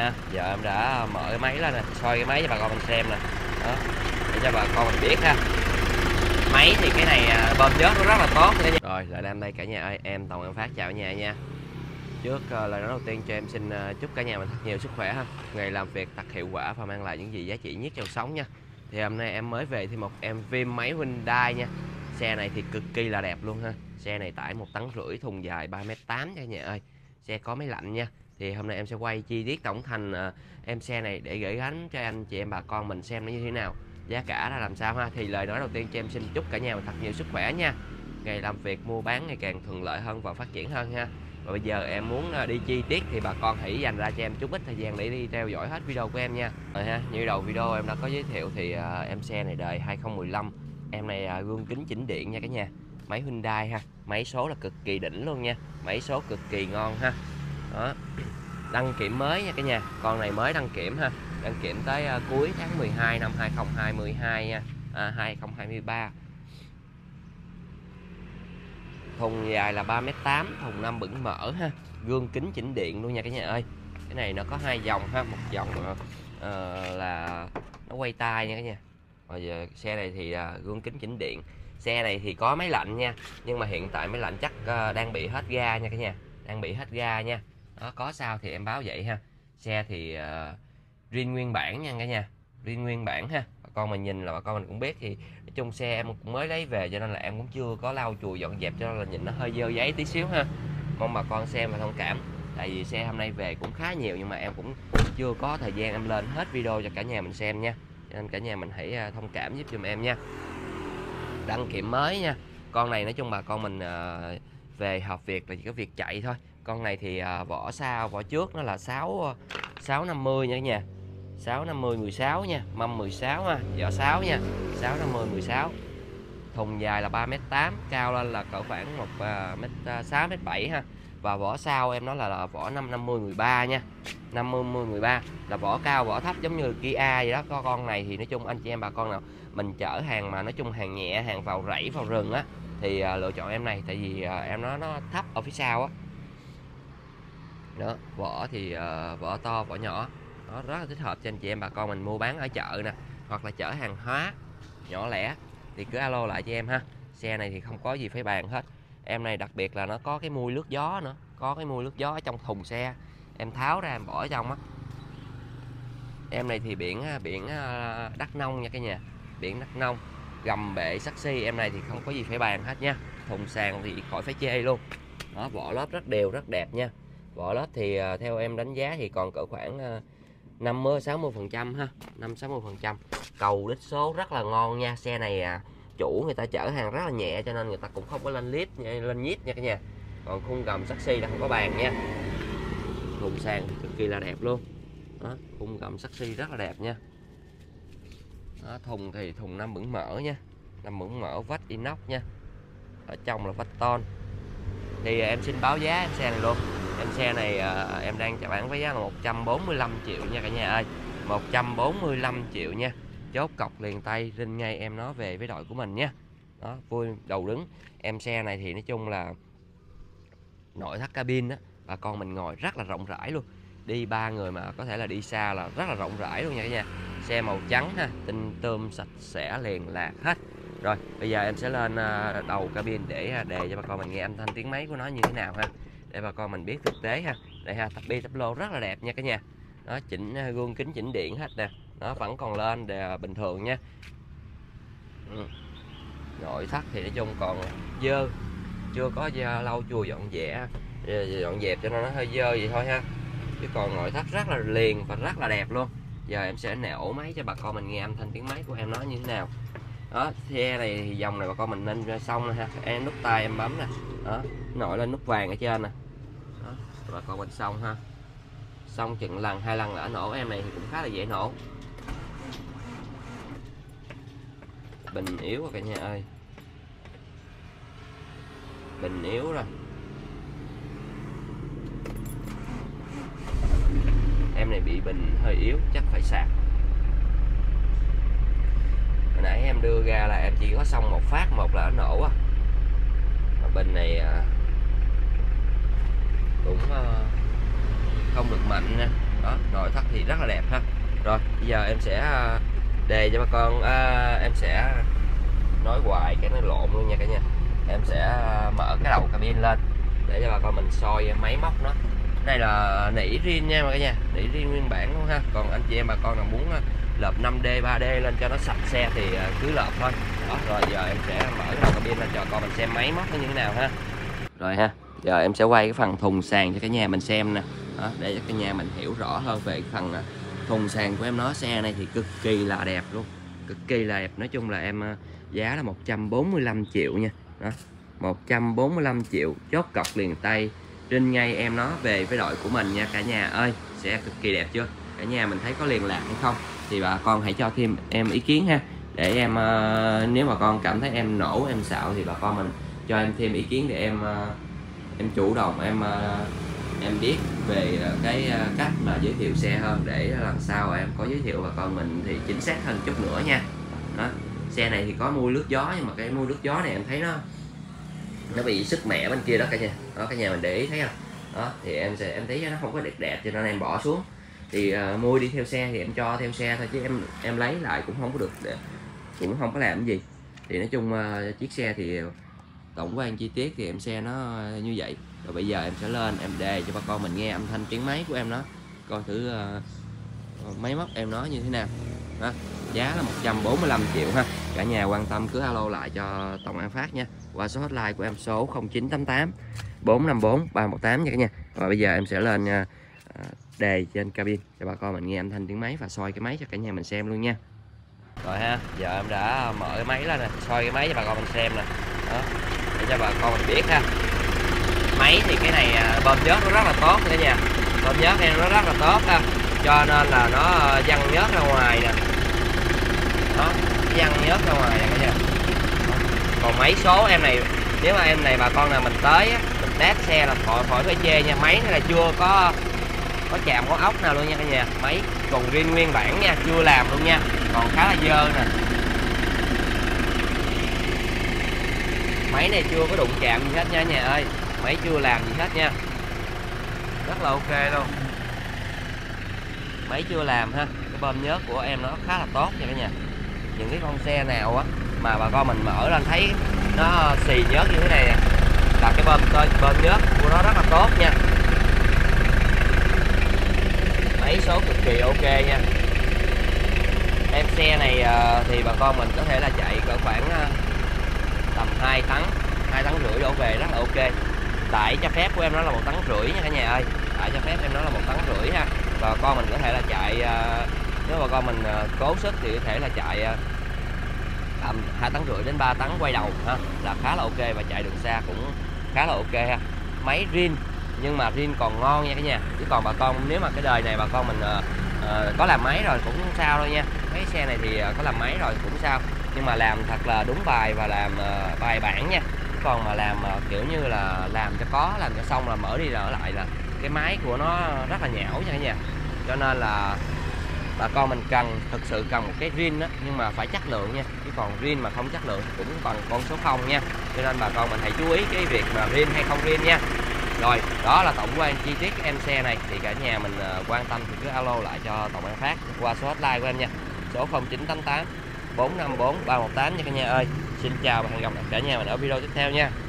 ha. Giờ em đã mở cái máy lên nè, soi cái máy cho bà con mình xem nè. Đó, để cho bà con mình biết ha. Máy thì cái này bơm nhớt nó rất là tốt nha. Rồi lại đang đây cả nhà ơi, em Tòng em Phát chào cả nhà nha. Trước lời nói đầu tiên cho em xin chúc cả nhà mình thật nhiều sức khỏe ha, ngày làm việc thật hiệu quả và mang lại những gì giá trị nhất trong sống nha. Thì hôm nay em mới về thêm một em phim máy Hyundai nha. Xe này thì cực kỳ là đẹp luôn ha. Xe này tải 1,5 tấn, thùng dài 3,8 m cả nhà ơi. Xe có máy lạnh nha. Thì hôm nay em sẽ quay chi tiết tổng thành em xe này để gửi gắm cho anh chị em bà con mình xem nó như thế nào, giá cả ra làm sao ha. Thì lời nói đầu tiên cho em xin chúc cả nhà mình thật nhiều sức khỏe nha, ngày làm việc mua bán ngày càng thuận lợi hơn và phát triển hơn ha. Và bây giờ em muốn đi chi tiết thì bà con hãy dành ra cho em chút ít thời gian để đi theo dõi hết video của em nha. Rồi ha, như đầu video em đã có giới thiệu thì em xe này đời 2015. Em này gương kính chỉnh điện nha cả nhà. Máy Hyundai ha, máy số là cực kỳ đỉnh luôn nha, máy số cực kỳ ngon ha. Đó, đăng kiểm mới nha cả nhà, con này mới đăng kiểm ha, đăng kiểm tới cuối tháng 12 năm 2022 nha, 2023. Thùng dài là 3,8 m, thùng 5 bửng mở ha, gương kính chỉnh điện luôn nha cả nhà ơi. Cái này nó có hai dòng ha, một dòng là nó quay tay nha cả nhà. Rồi giờ xe này thì gương kính chỉnh điện. Xe này thì có máy lạnh nha, nhưng mà hiện tại máy lạnh chắc đang bị hết ga nha cả nhà, đang bị hết ga nha. Đó, có sao thì em báo vậy ha. Xe thì riêng nguyên bản nha cả nhà, riêng nguyên bản ha. Bà con mình nhìn là bà con mình cũng biết, thì nói chung xe em cũng mới lấy về cho nên là em cũng chưa có lau chùi dọn dẹp, cho nên là nhìn nó hơi dơ giấy tí xíu ha. Mong bà con xem và thông cảm, tại vì xe hôm nay về cũng khá nhiều nhưng mà em cũng chưa có thời gian em lên hết video cho cả nhà mình xem nha, cho nên cả nhà mình hãy thông cảm giúp giùm em nha. Đăng kiểm mới nha. Con này nói chung bà con mình về học việc là chỉ có việc chạy thôi. Con này thì vỏ sau vỏ trước nó là 650 nha cả nhà, 650 16 nha, mâm 16 ha, vỏ 6 nha, 650 16. Thùng dài là 3,8 m, cao lên là cỡ khoảng 1,6 m7 ha. Và vỏ sau em nói là vỏ 550 13 nha, 50 13 là vỏ cao vỏ thấp giống như Kia vậy đó. Có con này thì nói chung anh chị em bà con nào mình chở hàng mà nói chung hàng nhẹ, hàng vào rẫy vào rừng á thì lựa chọn em này, tại vì em nó thấp ở phía sau á. Đó, vỏ thì vỏ to vỏ nhỏ, nó rất là thích hợp cho anh chị em bà con mình mua bán ở chợ nè, hoặc là chở hàng hóa nhỏ lẻ thì cứ alo lại cho em ha. Xe này thì không có gì phải bàn hết. Em này đặc biệt là nó có cái mui lướt gió nữa, có cái mui lướt gió ở trong thùng xe, em tháo ra em bỏ ở trong á. Em này thì biển Đắk Nông nha cả nhà, biển Đắk Nông, gầm bệ saxi, em này thì không có gì phải bàn hết nha. Thùng sàn thì khỏi phải chê luôn. Đó, vỏ lớp rất đều rất đẹp nha. Vỏ lớp thì theo em đánh giá thì còn cỡ khoảng 50-60% ha, 50-60%. Cầu đít số rất là ngon nha. Xe này chủ người ta chở hàng rất là nhẹ cho nên người ta cũng không có lên lít lên nhíp nha cả nhà. Còn khung gầm saxi là không có bàn nha. Thùng sàn cực kỳ là đẹp luôn. Đó, khung gầm saxi rất là đẹp nha. Đó, thùng thì thùng 5 bửng mở nha, 5 bửng mở vách inox nha, ở trong là vách ton. Thì em xin báo giá em xe này luôn. Em xe này em đang chào bán với giá là 145 triệu nha cả nhà ơi, 145 triệu nha. Chốt cọc liền tay rinh ngay em nó về với đội của mình nha. Đó, vui đầu đứng. Em xe này thì nói chung là nội thất cabin đó, bà con mình ngồi rất là rộng rãi luôn. Đi 3 người mà có thể là đi xa là rất là rộng rãi luôn nha cả nhà. Xe màu trắng ha, tinh tươm sạch sẽ liền lạc hết. Rồi bây giờ em sẽ lên đầu cabin để đề cho bà con mình nghe âm thanh tiếng máy của nó như thế nào ha, để bà con mình biết thực tế ha. Đây ha, tập bi tập lô rất là đẹp nha cả nhà. Nó chỉnh gương kính chỉnh điện hết nè, nó vẫn còn lên để bình thường nha. Nội thất thì nói chung còn dơ, chưa có lau chùi dọn dẹp cho nên nó hơi dơ vậy thôi ha, chứ còn nội thất rất là liền và rất là đẹp luôn. Giờ em sẽ nổ máy cho bà con mình nghe âm thanh tiếng máy của em nó như thế nào. Đó, xe này thì dòng này bà con mình nên ra xong ha, em nút tay em bấm nè, đó nổi lên nút vàng ở trên nè. Đó, bà con mình xong ha, xong chừng lần 2 lần là nổ. Em này thì cũng khá là dễ nổ. Bình yếu rồi cả nhà ơi, bình yếu rồi. Em này bị bình hơi yếu, chắc phải sạc. Hồi nãy em đưa ra là em chỉ có xong một phát một là nó nổ á. Bình này cũng không được mạnh nha. Đó, nội thất thì rất là đẹp ha. Rồi bây giờ em sẽ đề cho bà con, em sẽ nói hoài cái nó lộn luôn nha cả nhà. Em sẽ mở cái đầu cabin lên để cho bà con mình soi máy móc nó. Đây là nỉ rin nha cả nhà, nỉ rin nguyên bản luôn ha. Còn anh chị em bà con nào muốn lợp 5D 3D lên cho nó sạch xe thì cứ lợp thôi. Đó, rồi giờ em sẽ mở cái đầu cabin lên cho con mình xem máy móc nó như thế nào ha. Rồi ha, giờ em sẽ quay cái phần thùng sàn cho cả nhà mình xem nè. Đó, để cho cả nhà mình hiểu rõ hơn về cái phần thùng sàn của em nó. Xe này thì cực kỳ là đẹp luôn, cực kỳ là đẹp. Nói chung là em giá là 145 triệu nha. Đó, 145 triệu chốt cọc liền tay, trên ngay em nó về với đội của mình nha cả nhà ơi. Xe cực kỳ đẹp chưa? Cả nhà mình thấy có liền lạc hay không thì bà con hãy cho thêm em ý kiến ha, để em nếu mà con cảm thấy em nổ em xạo thì bà con mình cho em thêm ý kiến để em chủ động em biết về cái cách mà giới thiệu xe hơn, để lần sau em có giới thiệu bà con mình thì chính xác hơn chút nữa nha. Đó, xe này thì có mui lướt gió, nhưng mà cái mui lướt gió này em thấy nó bị sức mẻ bên kia đó cả nhà. Đó, cả nhà mình để ý thấy không? Đó thì em thấy nó không có đẹp cho nên em bỏ xuống. Thì mui đi theo xe thì em cho theo xe thôi, chứ em lấy lại cũng không có được, cũng không có làm cái gì. Thì nói chung chiếc xe thì tổng quan chi tiết thì em xe nó như vậy. Rồi bây giờ em sẽ lên em đề cho bà con mình nghe âm thanh tiếng máy của em nó, coi thử máy móc em nó như thế nào. Đó, giá là 145 triệu ha. Cả nhà quan tâm cứ alo lại cho Tổng An Phát nha, qua số hotline của em số 0988 454 318 nha cả nhà. Và bây giờ em sẽ lên đề trên cabin cho bà con mình nghe âm thanh tiếng máy và soi cái máy cho cả nhà mình xem luôn nha. Rồi ha, giờ em đã mở cái máy lên nè, soi cái máy cho bà con mình xem nè. Đó, để cho bà con mình biết ha. Máy thì cái này bơm nhớt nó rất là tốt cả nhà, bơm nhớt em nó rất là tốt ha, cho nên là nó văng nhớt ra ngoài nè. Đó, văng nhớt ra ngoài nè cả nhà. Còn máy số em này, nếu mà em này bà con nào mình tới á, mình test xe là khỏi phải chê nha. Máy này là chưa có chạm có ốc nào luôn nha cả nhà. Máy còn riêng nguyên bản nha, chưa làm luôn nha, còn khá là dơ nè. Máy này chưa có đụng chạm gì hết nha nhà ơi, máy chưa làm gì hết nha, rất là ok luôn. Máy chưa làm ha, cái bơm nhớt của em nó khá là tốt nha cả nhà. Những cái con xe nào á mà bà con mình mở lên thấy nó xì nhớt như thế này nè, là cái bơm nhớt của nó rất là tốt nha. Máy số cực kỳ ok nha. Em xe này thì bà con mình có thể là chạy cỡ khoảng tầm 2 tấn 2 tấn rưỡi đổ về, rất là ok. Tải cho phép của em nó là 1,5 tấn nha cả nhà ơi, tải cho phép em nó là 1,5 tấn ha. Và con mình có thể là chạy nếu mà con mình cố sức thì có thể là chạy tầm 2,5 tấn đến 3 tấn quay đầu ha, là khá là ok, và chạy đường xa cũng khá là ok ha. Máy rin nhưng mà rin còn ngon nha cả nhà, chứ còn bà con nếu mà cái đời này bà con mình có làm máy rồi cũng không sao đâu nha. Mấy xe này thì có làm máy rồi cũng sao, nhưng mà làm thật là đúng bài và làm bài bản nha. Còn mà làm kiểu như là làm cho xong là mở đi rồi ở lại là cái máy của nó rất là nhão nha cả nhà. Cho nên là bà con mình thực sự cần một cái rin đó, nhưng mà phải chất lượng nha, chứ còn rin mà không chất lượng thì cũng bằng con số 0 nha. Cho nên bà con mình hãy chú ý cái việc mà rin hay không rin nha. Rồi đó là tổng quan chi tiết em xe này, thì cả nhà mình quan tâm thì cứ alo lại cho Tổng An Phát qua số hotline của em nha, số 0988 454 318 nha cả nhà ơi. Xin chào và hẹn gặp lại cả nhà mình ở video tiếp theo nha.